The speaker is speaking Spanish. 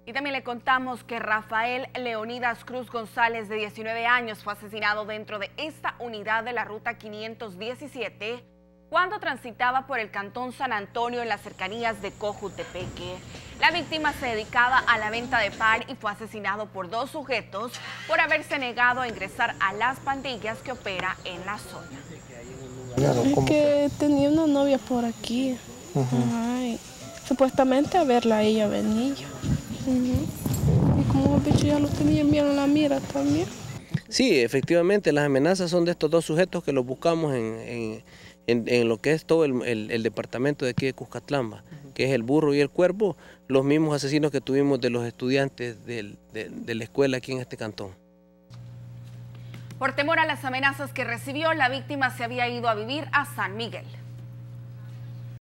Y también le contamos que Rafael Leonidas Cruz González, de 19 años, fue asesinado dentro de esta unidad de la ruta 517 cuando transitaba por el cantón San Antonio en las cercanías de Cojutepeque. La víctima se dedicaba a la venta de pan y fue asesinado por dos sujetos por haberse negado a ingresar a las pandillas que opera en la zona. Es que tenía una novia por aquí. Ay, supuestamente a verla a ella venía. Y como he dicho, ya lo tenían bien en la mira también. Sí, efectivamente, las amenazas son de estos dos sujetos que los buscamos en lo que es todo el departamento de aquí de Cuscatlán, que es el Burro y el Cuervo, los mismos asesinos que tuvimos de los estudiantes de la escuela aquí en este cantón. Por temor a las amenazas que recibió, la víctima se había ido a vivir a San Miguel.